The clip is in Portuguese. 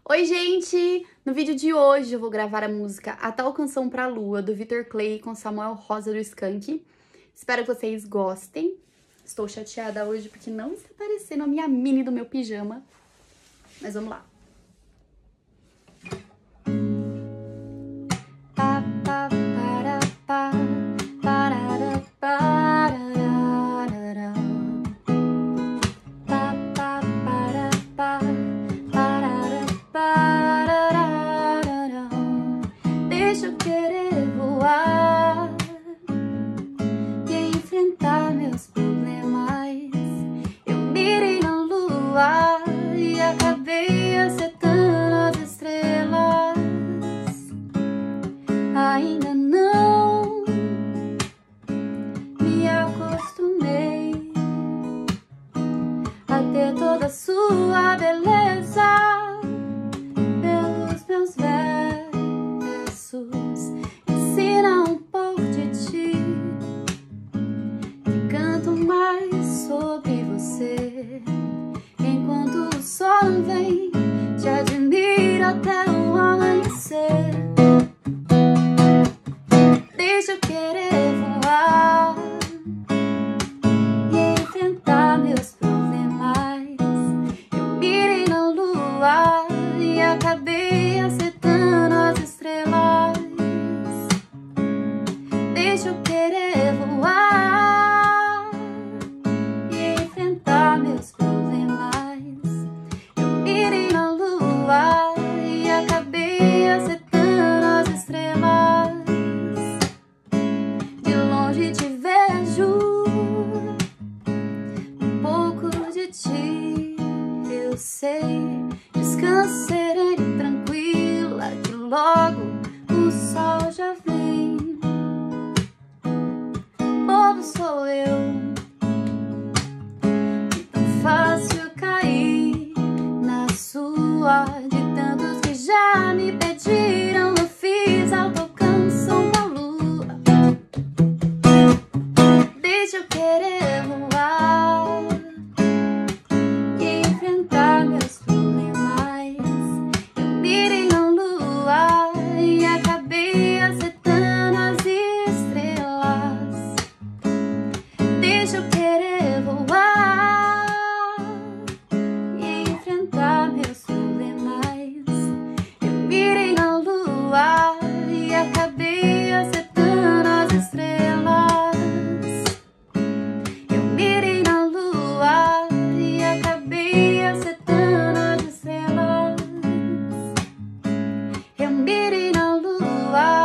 Oi, gente! No vídeo de hoje eu vou gravar a música A Tal Canção Pra Lua, do Vitor Clay com Samuel Rosa do Skank. Espero que vocês gostem. Estou chateada hoje porque não está aparecendo a minha mini do meu pijama. Mas vamos lá. Deixa eu querer voar e enfrentar meus problemas. Eu mirei na lua e acabei acertando as estrelas. Ainda não me acostumei a ter toda a sua beleza. Pelos meus versos ensina um pouco de ti, e canto mais sobre você. Enquanto o sol vem, te admiro até o amanhecer. Deixa eu querer voar e enfrentar meus problemas. Eu mirei na lua e acabei acertando as estrelas. Deixa eu querer voar e enfrentar meus problemas. Eu mirei na lua e acabei acertando as estrelas. De longe te vejo, um pouco de ti eu sei. Descansa serena e tranquila, que logo o sol já vem. Bobo sou eu, tão fácil cair na sua. De tantos que já me pediram, eu fiz a tal canção pra lua. Deixa eu querer voar e enfrentar meus problemas. Eu mirei na lua e acabei acertando as estrelas. Deixa eu querer voar e enfrentar meus problemas. Eu mirei na lua e acabei acertando as estrelas. Eu mirei na lua e acabei acertando as estrelas. Eu mirei na lua